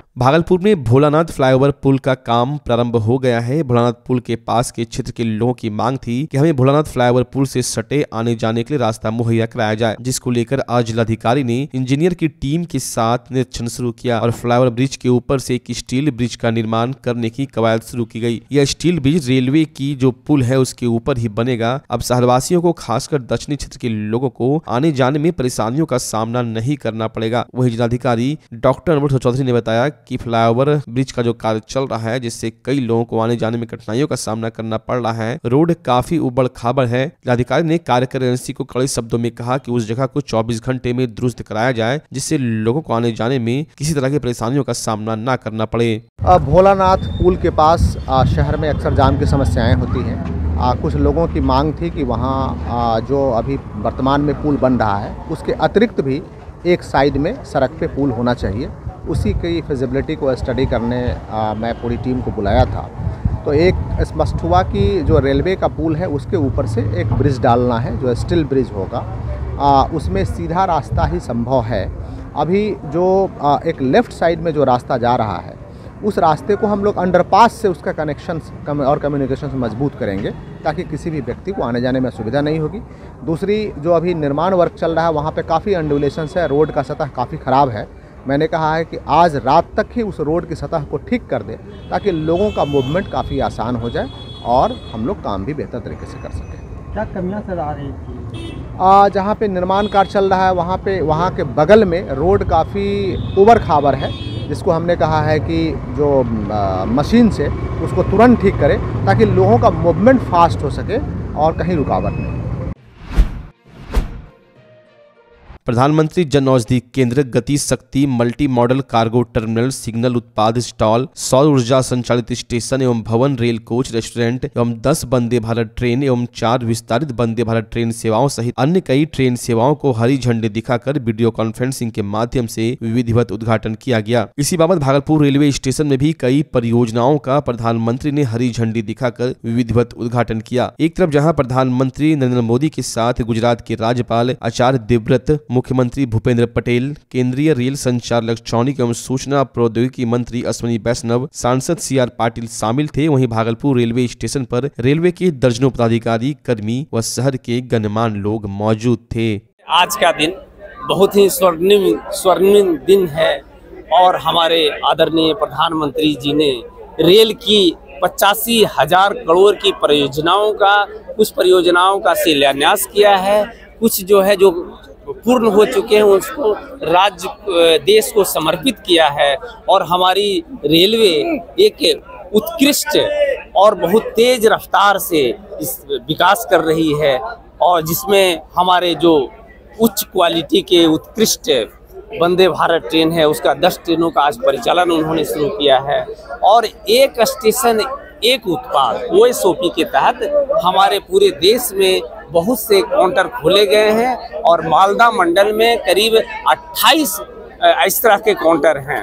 भागलपुर में भोलानाथ फ्लाईओवर पुल का काम प्रारंभ हो गया है। भोलानाथ पुल के पास के क्षेत्र के लोगों की मांग थी कि हमें भोलानाथ फ्लाईओवर पुल से सटे आने जाने के लिए रास्ता मुहैया कराया जाए, जिसको लेकर आज जिलाधिकारी ने इंजीनियर की टीम के साथ निरीक्षण शुरू किया और फ्लाईओवर ब्रिज के ऊपर से एक स्टील ब्रिज का निर्माण करने की कवायद शुरू की गई। यह स्टील ब्रिज रेलवे की जो पुल है उसके ऊपर ही बनेगा। अब शहरवासियों को, खासकर दक्षिणी क्षेत्र के लोगों को आने जाने में परेशानियों का सामना नहीं करना पड़ेगा। वहीं जिलाधिकारी डॉक्टर अनवर चौधरी ने बताया कि फ्लाईओवर ब्रिज का जो कार्य चल रहा है, जिससे कई लोगों को आने जाने में कठिनाइयों का सामना करना पड़ रहा है। रोड काफी उबड़ खाबड़ है। जिलाधिकारी ने कार्यकारी एजेंसी को कड़े शब्दों में कहा कि उस जगह को 24 घंटे में दुरुस्त कराया जाए, जिससे लोगों को आने जाने में किसी तरह की परेशानियों का सामना न करना पड़े। भोलानाथ पुल के पास शहर में अक्सर जाम की समस्याएं होती हैं। कुछ लोगों की मांग थी कि वहाँ जो अभी वर्तमान में पुल बन रहा है उसके अतिरिक्त भी एक साइड में सड़क पे पुल होना चाहिए। उसी की फिजिबिलिटी को स्टडी करने मैं पूरी टीम को बुलाया था। तो एक स्पष्ट हुआ कि जो रेलवे का पुल है उसके ऊपर से एक ब्रिज डालना है, जो स्टील ब्रिज होगा। उसमें सीधा रास्ता ही संभव है। अभी जो एक लेफ़्ट साइड में जो रास्ता जा रहा है उस रास्ते को हम लोग अंडरपास से उसका कनेक्शन और कम्युनिकेशन मजबूत करेंगे, ताकि किसी भी व्यक्ति को आने जाने में असुविधा नहीं होगी। दूसरी, जो अभी निर्माण वर्क चल रहा है वहाँ पे काफ़ी अंडुलेशंस है, रोड का सतह काफ़ी ख़राब है। मैंने कहा है कि आज रात तक ही उस रोड की सतह को ठीक कर दे, ताकि लोगों का मूवमेंट काफ़ी आसान हो जाए और हम लोग काम भी बेहतर तरीके से कर सकें। क्या कमियाँ सर आ रही थी? जहाँ पे निर्माण कार्य चल रहा है वहाँ के बगल में रोड काफ़ी उबड़ खाबड़ है, जिसको हमने कहा है कि जो मशीन से उसको तुरंत ठीक करें, ताकि लोगों का मूवमेंट फास्ट हो सके और कहीं रुकावट नहीं। प्रधानमंत्री जन औषधि केंद्र, Gati Shakti multi modal cargo terminal, signal उत्पाद स्टॉल, सौर ऊर्जा संचालित स्टेशन एवं भवन, रेल कोच, रेस्टोरेंट एवं 10 वंदे भारत ट्रेन एवं 4 विस्तारित वंदे भारत ट्रेन सेवाओं सहित अन्य कई ट्रेन सेवाओं को हरी झंडी दिखाकर वीडियो कॉन्फ्रेंसिंग के माध्यम से विधिवत उद्घाटन किया गया। इसी बाबत भागलपुर रेलवे स्टेशन में भी कई परियोजनाओं का प्रधानमंत्री ने हरी झंडी दिखाकर विधिवत उद्घाटन किया। एक तरफ जहाँ प्रधानमंत्री नरेंद्र मोदी के साथ गुजरात के राज्यपाल आचार्य देवव्रत, मुख्यमंत्री भूपेंद्र पटेल, केंद्रीय रेल संचार, इलेक्ट्रॉनिक एवं सूचना प्रौद्योगिकी मंत्री अश्विनी वैष्णव, सांसद CR पाटिल शामिल थे। वहीं भागलपुर रेलवे स्टेशन पर रेलवे के दर्जनों पदाधिकारी, कर्मी व शहर के गणमान्य लोग मौजूद थे। आज का दिन बहुत ही स्वर्णिम दिन है और हमारे आदरणीय प्रधानमंत्री जी ने रेल की 85,000 करोड़ की कुछ परियोजनाओं का शिलान्यास किया है। कुछ जो पूर्ण हो चुके हैं उसको देश को समर्पित किया है। और हमारी रेलवे एक उत्कृष्ट और बहुत तेज रफ्तार से विकास कर रही है, और जिसमें हमारे जो उच्च क्वालिटी के उत्कृष्ट वंदे भारत ट्रेन है उसका 10 ट्रेनों का आज परिचालन उन्होंने शुरू किया है। और एक स्टेशन एक उत्पाद OSOP के तहत हमारे पूरे देश में बहुत से काउंटर खोले गए हैं और मालदा मंडल में करीब 28 इस तरह के काउंटर हैं।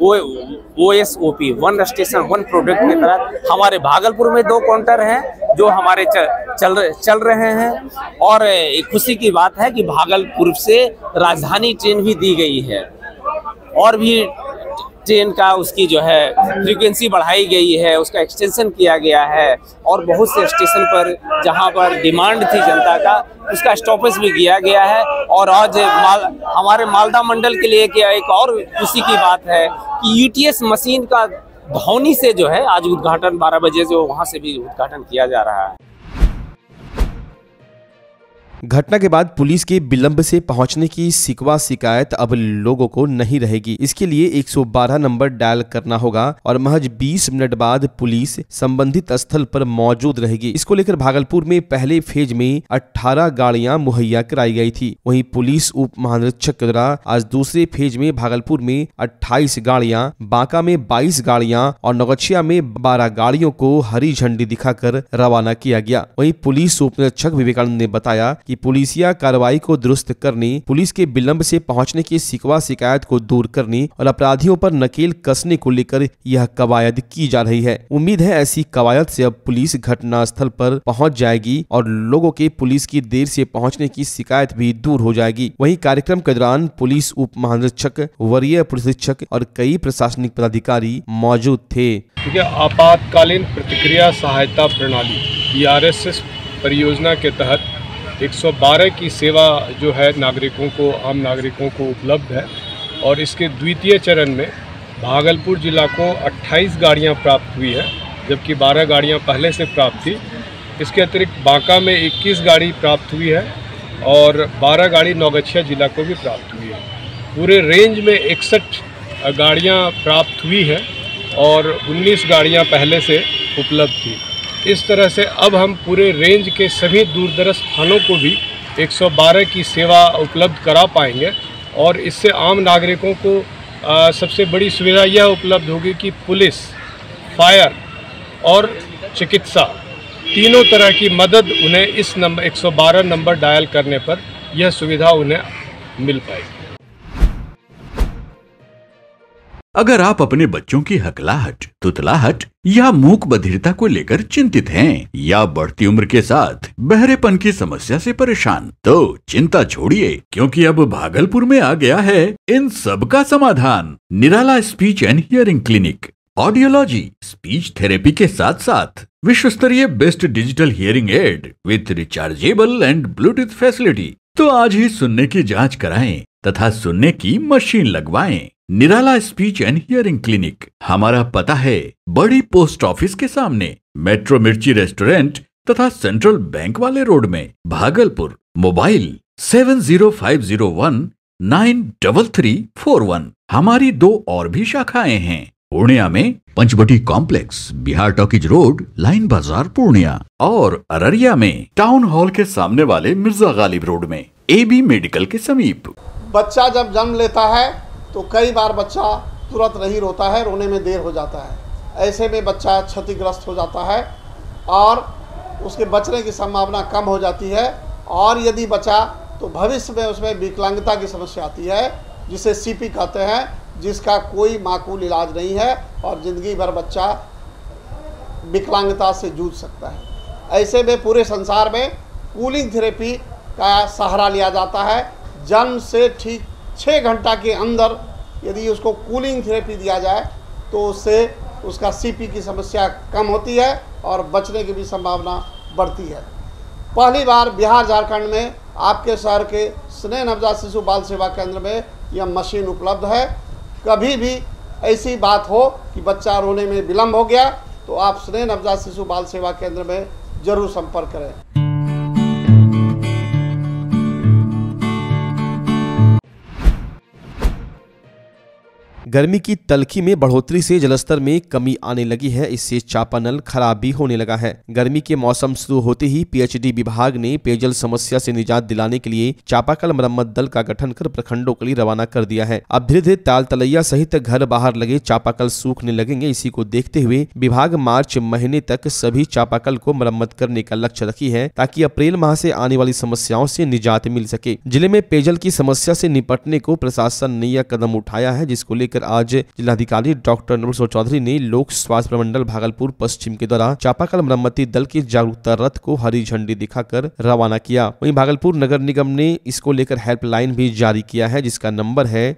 OSOP, one station one product के तहत हमारे भागलपुर में 2 काउंटर हैं जो हमारे चल रहे हैं। और एक खुशी की बात है कि भागलपुर से राजधानी ट्रेन भी दी गई है और भी ट्रेन का उसकी फ्रीक्वेंसी बढ़ाई गई है, उसका एक्सटेंशन किया गया है। और बहुत से स्टेशन पर जहां पर डिमांड थी जनता का, उसका स्टॉपेज भी किया गया है। और आज हमारे मालदा मंडल के लिए एक और खुशी की बात है कि UTS मशीन का धौनी से आज उद्घाटन 12 बजे वहां से भी उद्घाटन किया जा रहा है। घटना के बाद पुलिस के विलंब से पहुंचने की शिकायत अब लोगों को नहीं रहेगी। इसके लिए 112 नंबर डायल करना होगा और महज 20 मिनट बाद पुलिस संबंधित स्थल पर मौजूद रहेगी। इसको लेकर भागलपुर में पहले फेज में 18 गाड़ियां मुहैया कराई गई थी। वहीं पुलिस उप महानिरीक्षक के द्वारा आज दूसरे फेज में भागलपुर में 28 गाड़ियां, बांका में 22 गाड़ियां और नौगछिया में 12 गाड़ियों को हरी झंडी दिखाकर रवाना किया गया। वहीं पुलिस उप निरीक्षक विवेकानंद ने बताया कि पुलिसिया कार्रवाई को दुरुस्त करनी, पुलिस के विलंब से पहुंचने की शिकवा शिकायत को दूर करनी और अपराधियों पर नकेल कसने को लेकर यह कवायद की जा रही है। उम्मीद है ऐसी कवायद से अब पुलिस घटना स्थल पर पहुंच जाएगी और लोगों के पुलिस की देर से पहुंचने की शिकायत भी दूर हो जाएगी। वहीं कार्यक्रम के दौरान पुलिस उप महानिरीक्षक, वरीय पुलिस अधीक्षक और कई प्रशासनिक पदाधिकारी मौजूद थे। आपातकालीन प्रतिक्रिया सहायता प्रणाली (ARSS) परियोजना के तहत 112 की सेवा जो है नागरिकों को, आम नागरिकों को उपलब्ध है और इसके द्वितीय चरण में भागलपुर जिला को 28 गाड़ियां प्राप्त हुई है, जबकि 12 गाड़ियां पहले से प्राप्त थी। इसके अतिरिक्त बांका में 21 गाड़ी प्राप्त हुई है और 12 गाड़ी नौगछिया जिला को भी प्राप्त हुई है। पूरे रेंज में 61 गाड़ियां प्राप्त हुई है और 19 गाड़ियां पहले से उपलब्ध थी। इस तरह से अब हम पूरे रेंज के सभी दूरदराज थानों को भी 112 की सेवा उपलब्ध करा पाएंगे और इससे आम नागरिकों को सबसे बड़ी सुविधा यह उपलब्ध होगी कि पुलिस, फायर और चिकित्सा तीनों तरह की मदद उन्हें इस नंबर 112 नंबर डायल करने पर यह सुविधा उन्हें मिल पाएगी। अगर आप अपने बच्चों की हकलाहट, तुतलाहट या मूक बधिरता को लेकर चिंतित हैं या बढ़ती उम्र के साथ बहरेपन की समस्या से परेशान, तो चिंता छोड़िए, क्योंकि अब भागलपुर में आ गया है इन सब का समाधान। Nirala speech and hearing clinic. Audiology, speech therapy के साथ साथ विश्व स्तरीय best digital hearing aid with rechargeable and Bluetooth facility. तो आज ही सुनने की जांच कराएं तथा सुनने की मशीन लगवाएं। Nirala speech and hearing clinic. हमारा पता है बड़ी पोस्ट ऑफिस के सामने, मेट्रो मिर्ची रेस्टोरेंट तथा सेंट्रल बैंक वाले रोड में, भागलपुर। मोबाइल 7050193341। हमारी 2 और भी शाखाएं हैं, पूर्णिया में Panchvati complex, Bihar talkies road, line बाजार पूर्णिया, और अररिया में टाउन हॉल के सामने वाले मिर्जा गालिब रोड में, AB मेडिकल के समीप। बच्चा जब जन्म लेता है तो कई बार बच्चा तुरंत नहीं रोता है, रोने में देर हो जाता है। ऐसे में बच्चा क्षतिग्रस्त हो जाता है और उसके बचने की संभावना कम हो जाती है, और यदि बचा तो भविष्य में उसमें विकलांगता की समस्या आती है, जिसे CP कहते हैं, जिसका कोई माकूल इलाज नहीं है और ज़िंदगी भर बच्चा विकलांगता से जूझ सकता है। ऐसे में पूरे संसार में कूलिंग थेरेपी का सहारा लिया जाता है। जन्म से ठीक 6 घंटा के अंदर यदि उसको कूलिंग थेरेपी दिया जाए तो उससे उसका CP की समस्या कम होती है और बचने की भी संभावना बढ़ती है। पहली बार बिहार झारखंड में आपके शहर के स्नेह नवजात शिशु बाल सेवा केंद्र में यह मशीन उपलब्ध है। कभी भी ऐसी बात हो कि बच्चा रोने में विलम्ब हो गया तो आप स्नेह नवजात शिशु बाल सेवा केंद्र में जरूर संपर्क करें। गर्मी की तलखी में बढ़ोतरी से जलस्तर में कमी आने लगी है। इससे चापानल खराब भी होने लगा है। गर्मी के मौसम शुरू होते ही PHD विभाग ने पेयजल समस्या से निजात दिलाने के लिए चापाकल मरम्मत दल का गठन कर प्रखंडों के लिए रवाना कर दिया है। अब धीरे धीरे ताल तलैया सहित घर बाहर लगे चापाकल सूखने लगेंगे। इसी को देखते हुए विभाग मार्च महीने तक सभी चापाकल को मरम्मत करने का लक्ष्य रखी है, ताकि अप्रैल माह से आने वाली समस्याओं से निजात मिल सके। जिले में पेयजल की समस्या से निपटने को प्रशासन ने यह कदम उठाया है, जिसको लेकर आज जिलाधिकारी डॉक्टर नवल चौधरी ने लोक स्वास्थ्य प्रमंडल भागलपुर पश्चिम के द्वारा चापाकल मरम्मती दल के जागरूकता रथ को हरी झंडी दिखाकर रवाना किया। वहीं भागलपुर नगर निगम ने इसको लेकर हेल्पलाइन भी जारी किया है, जिसका नंबर है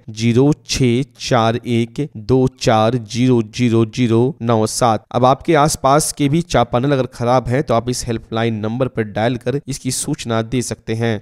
064124000097। अब आपके आसपास के भी चापानल अगर खराब है तो आप इस हेल्पलाइन नंबर पर डायल कर इसकी सूचना दे सकते हैं।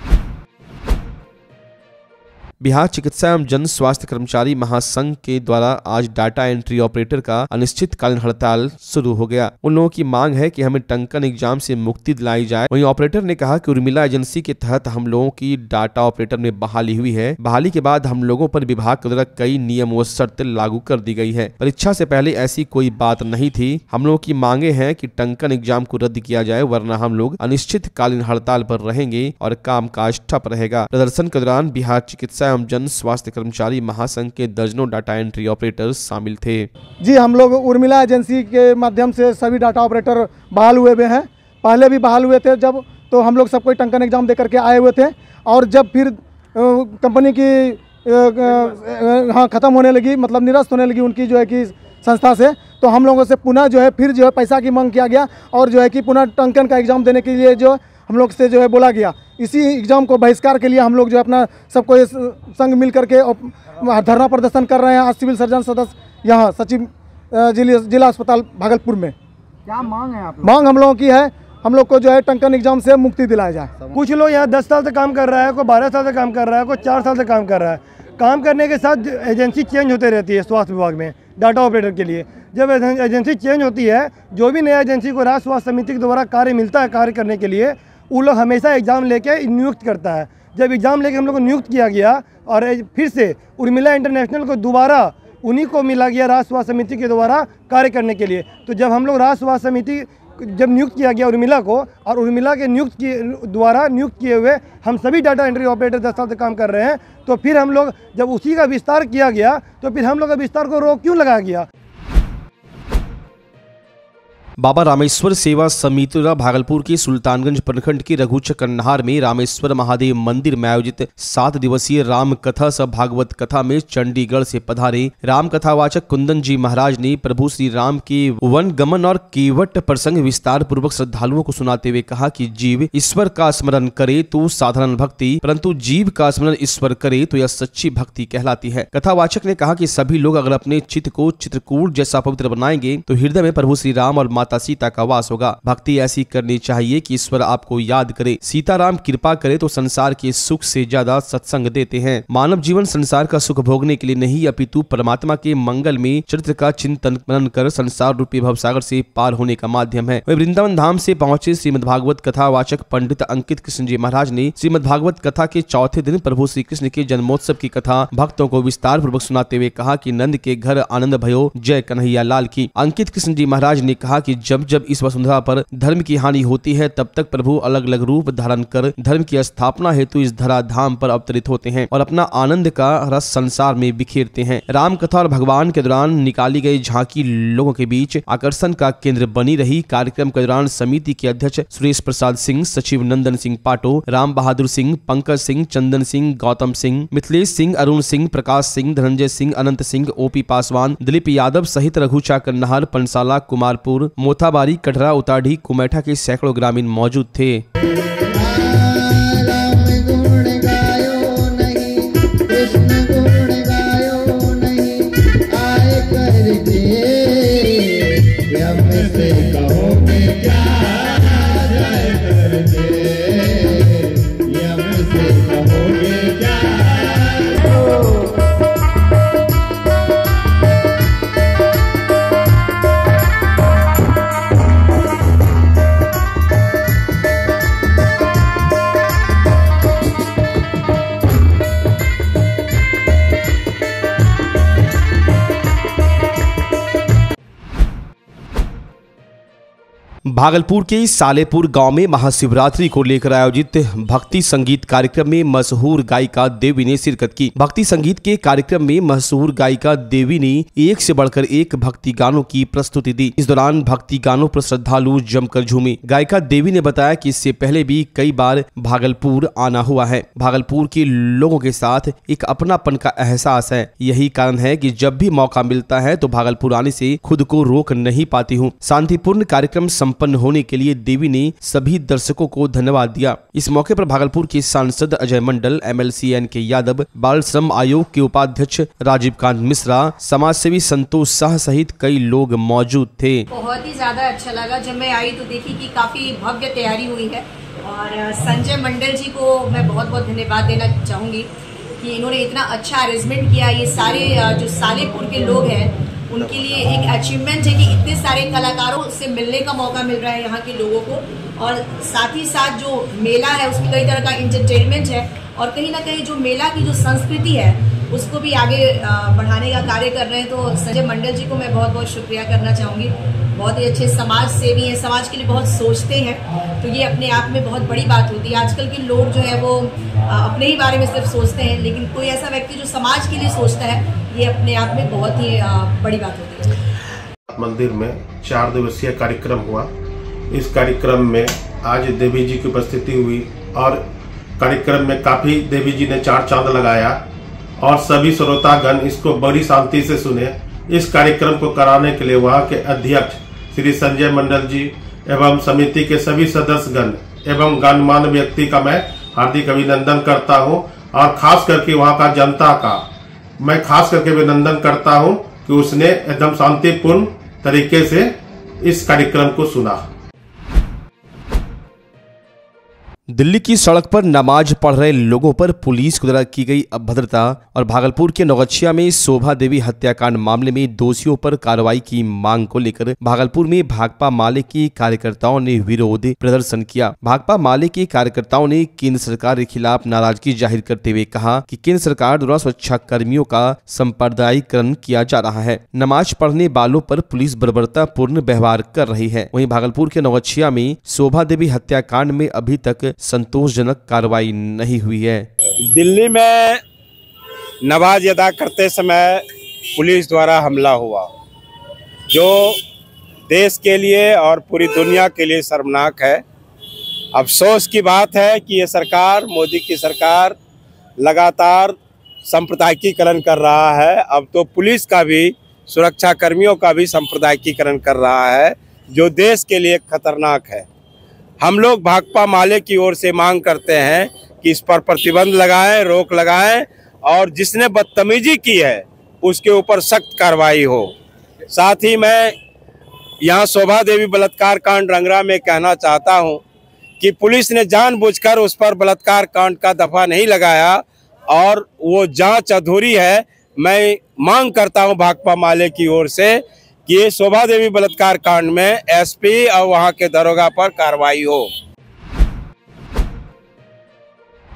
बिहार चिकित्सा एवं जन स्वास्थ्य कर्मचारी महासंघ के द्वारा आज डाटा एंट्री ऑपरेटर का अनिश्चितकालीन हड़ताल शुरू हो गया। उन लोगों की मांग है कि हमें टंकन एग्जाम से मुक्ति दिलाई जाए। वहीं ऑपरेटर ने कहा कि उर्मिला एजेंसी के तहत हम लोगों की डाटा ऑपरेटर में बहाली हुई है। बहाली के बाद हम लोगों पर विभाग के द्वारा कई नियम व शर्तें लागू कर दी गई है। परीक्षा से पहले ऐसी कोई बात नहीं थी। हम लोगों की मांगे हैं कि टंकन एग्जाम को रद्द किया जाए, वरना हम लोग अनिश्चितकालीन हड़ताल पर रहेंगे और कामकाज ठप रहेगा। प्रदर्शन के दौरान बिहार चिकित्सा एवं जन स्वास्थ्य कर्मचारी महासंघ के दर्जनों डाटा एंट्री ऑपरेटर शामिल थे। जी, हम लोग उर्मिला एजेंसी के माध्यम से सभी डाटा ऑपरेटर बहाल हुए हैं। पहले भी बहाल हुए थे जब, तो हम लोग सब कोई टंकन एग्ज़ाम दे करके आए हुए थे। और जब फिर कंपनी की हाँ ख़त्म होने लगी, मतलब निरस्त होने लगी उनकी जो है कि संस्था से, तो हम लोगों से पुनः जो है फिर जो है पैसा की मांग किया गया और जो है कि पुनः टंकन का एग्ज़ाम देने के लिए जो हम लोग से जो है बोला गया। इसी एग्ज़ाम को बहिष्कार के लिए हम लोग जो अपना सबको संग मिल करके धरना प्रदर्शन कर रहे हैं आज सिविल सर्जन सदस्य यहाँ सचिव जिला अस्पताल भागलपुर में। क्या मांग है आप लोग? मांग हम लोगों की है, हम लोग को जो है टंकन एग्ज़ाम से मुक्ति दिलाया जाए। कुछ लोग यहाँ 10 साल से काम कर रहा है, कोई 12 साल से काम कर रहा है, कोई 4 साल से काम कर रहा है। काम करने के साथ एजेंसी चेंज होते रहती है स्वास्थ्य विभाग में डाटा ऑपरेटर के लिए। जब एजेंसी चेंज होती है, जो भी नया एजेंसी को राज्य स्वास्थ्य समिति के द्वारा कार्य मिलता है कार्य करने के लिए, वो लोग हमेशा एग्ज़ाम लेके नियुक्त करता है। जब एग्ज़ाम लेके हम लोग को नियुक्त किया गया और फिर से उर्मिला इंटरनेशनल को दोबारा उन्हीं को मिला गया राज्य स्वास्थ्य समिति के द्वारा कार्य करने के लिए। तो जब हम लोग राज्य स्वास्थ्य समिति जब नियुक्त किया गया उर्मिला को, और उर्मिला के द्वारा नियुक्त किए हुए हम सभी डाटा एंट्री ऑपरेटर 10 साल से काम कर रहे हैं, तो फिर हम लोग जब उसी का विस्तार किया गया तो फिर हम लोग का विस्तार को रोक क्यों लगाया गया। बाबा रामेश्वर सेवा समिति द्वारा भागलपुर के सुल्तानगंज प्रखंड के रघुचक कन्हार में रामेश्वर महादेव मंदिर में आयोजित 7 दिवसीय राम कथा सह भागवत कथा में चंडीगढ़ से पधारे राम कथावाचक कुंदन जी महाराज ने प्रभु श्री राम के वन गमन और केवट प्रसंग विस्तार पूर्वक श्रद्धालुओं को सुनाते हुए कहा कि जीव ईश्वर का स्मरण करे तो साधारण भक्ति, परंतु जीव का स्मरण ईश्वर करे तो यह सच्ची भक्ति कहलाती है। कथावाचक ने कहा कि सभी लोग अगर अपने चित्त को चित्रकूट जैसा पवित्र बनाएंगे तो हृदय में प्रभु श्री राम और माता सीता का वास होगा। भक्ति ऐसी करनी चाहिए कि ईश्वर आपको याद करे। सीताराम कृपा करे तो संसार के सुख से ज्यादा सत्संग देते हैं। मानव जीवन संसार का सुख भोगने के लिए नहीं अपितु परमात्मा के मंगल में चरित्र का चिंतन मनन कर संसार रूपी भवसागर से पार होने का माध्यम है। वही वृंदावन धाम से पहुंचे श्रीमद् भागवत कथा वाचक पंडित अंकित कृष्ण जी महाराज ने श्रीमद् भागवत कथा के चौथे दिन प्रभु श्री कृष्ण के जन्मोत्सव की कथा भक्तों को विस्तार पूर्वक सुनाते हुए कहा कि नंद के घर आनंद भयो जय कन्हैया लाल की। अंकित कृष्ण जी महाराज ने कहा कि जब जब इस वसुंधरा पर धर्म की हानि होती है तब तक प्रभु अलग अलग रूप धारण कर धर्म की स्थापना हेतु इस धरा धाम पर अवतरित होते हैं और अपना आनंद का रस संसार में बिखेरते हैं। राम कथा और भगवान के दौरान निकाली गई झांकी लोगों के बीच आकर्षण का केंद्र बनी रही। कार्यक्रम के दौरान समिति के अध्यक्ष सुरेश प्रसाद सिंह, सचिव नंदन सिंह पाटो, राम बहादुर सिंह, पंकज सिंह, चंदन सिंह, गौतम सिंह, मिथिलेश सिंह, अरुण सिंह, प्रकाश सिंह, धनंजय सिंह, अनंत सिंह, ओपी पासवान, दिलीप यादव सहित रघुचा कन्हार, पंसाला, कुमारपुर, मोथाबारी, कटरा, उताढ़ी, कुमेठा के सैकड़ों ग्रामीण मौजूद थे। भागलपुर के सालेपुर गांव में महाशिवरात्रि को लेकर आयोजित भक्ति संगीत कार्यक्रम में मशहूर गायिका देवी ने शिरकत की। भक्ति संगीत के कार्यक्रम में मशहूर गायिका देवी ने एक से बढ़कर एक भक्ति गानों की प्रस्तुति दी। इस दौरान भक्ति गानों पर श्रद्धालु जमकर झूमे। गायिका देवी ने बताया कि इससे पहले भी कई बार भागलपुर आना हुआ है। भागलपुर के लोगों के साथ एक अपनापन का एहसास है। यही कारण है कि जब भी मौका मिलता है तो भागलपुर आने से खुद को रोक नहीं पाती हूँ। शांतिपूर्ण कार्यक्रम संपन्न होने के लिए देवी ने सभी दर्शकों को धन्यवाद दिया। इस मौके पर भागलपुर के सांसद अजय मंडल, MLC NK यादव, बाल श्रम आयोग के उपाध्यक्ष राजीव कांत मिश्रा, समाज सेवी संतोष शाह सहित कई लोग मौजूद थे। बहुत ही ज्यादा अच्छा लगा। जब मैं आई तो देखी कि काफी भव्य तैयारी हुई है और संजय मंडल जी को मैं बहुत बहुत धन्यवाद देना चाहूंगी कि इन्होंने इतना अच्छा अरेंजमेंट किया। ये सारे जो सालेपुर के लोग हैं उनके लिए एक अचीवमेंट है कि इतने सारे कलाकारों से मिलने का मौका मिल रहा है यहाँ के लोगों को, और साथ ही साथ जो मेला है उसमें कई तरह का इंटरटेनमेंट है और कहीं ना कहीं जो मेला की जो संस्कृति है उसको भी आगे बढ़ाने का कार्य कर रहे हैं। तो संजय मंडल जी को मैं बहुत बहुत शुक्रिया करना चाहूँगी। बहुत ही अच्छे समाज सेवी हैं, समाज के लिए बहुत सोचते हैं, तो ये अपने आप में बहुत बड़ी बात होती है। आजकल के लोग जो है वो अपने ही बारे में सिर्फ सोचते हैं, लेकिन कोई ऐसा व्यक्ति जो समाज के लिए सोचता है ये अपने आप में बहुत ही बड़ी बात होती है। मंदिर में 4 दिवसीय कार्यक्रम हुआ इस कार्यक्रम में आज देवी जी की उपस्थिति हुई और कार्यक्रम में काफ़ी देवी जी ने चार चांद लगाया और सभी श्रोतागण इसको बड़ी शांति से सुने। इस कार्यक्रम को कराने के लिए वहाँ के अध्यक्ष श्री संजय मंडल जी एवं समिति के सभी सदस्यगण एवं गणमान्य व्यक्ति का मैं हार्दिक अभिनंदन करता हूँ और खास करके वहाँ का जनता का मैं खास करके अभिनंदन करता हूँ कि उसने एकदम शांतिपूर्ण तरीके से इस कार्यक्रम को सुना। दिल्ली की सड़क पर नमाज पढ़ रहे लोगों पर पुलिस द्वारा की गई अभद्रता और भागलपुर के नौगछिया में शोभा देवी हत्याकांड मामले में दोषियों पर कार्रवाई की मांग को लेकर भागलपुर में भाकपा माले के कार्यकर्ताओं ने विरोध प्रदर्शन किया। भाकपा माले के कार्यकर्ताओं ने केंद्र सरकार के खिलाफ नाराजगी जाहिर करते हुए कहा कि केंद्र सरकार द्वारा सुरक्षा कर्मियों का सांप्रदायिकरण किया जा रहा है, नमाज पढ़ने वालों पर पुलिस बर्बरतापूर्ण व्यवहार कर रही है। वहीं भागलपुर के नौगछिया में शोभा देवी हत्याकांड में अभी तक संतोषजनक कार्रवाई नहीं हुई है। दिल्ली में नमाज अदा करते समय पुलिस द्वारा हमला हुआ, जो देश के लिए और पूरी दुनिया के लिए शर्मनाक है। अफसोस की बात है कि ये सरकार, मोदी की सरकार लगातार सांप्रदायिकीकरण कर रहा है। अब तो पुलिस का भी, सुरक्षा कर्मियों का भी सांप्रदायिकीकरण कर रहा है, जो देश के लिए खतरनाक है। हम लोग भाकपा माले की ओर से मांग करते हैं कि इस पर प्रतिबंध लगाएं, रोक लगाएं और जिसने बदतमीजी की है उसके ऊपर सख्त कार्रवाई हो। साथ ही मैं यहाँ शोभा देवी बलात्कार कांड रंगरा में कहना चाहता हूँ कि पुलिस ने जानबूझकर उस पर बलात्कार कांड का दफा नहीं लगाया और वो जांच अधूरी है। मैं मांग करता हूँ भाकपा माले की ओर से कि ये शोभा देवी बलात्कार कांड में एसपी और वहाँ के दरोगा पर कार्रवाई हो।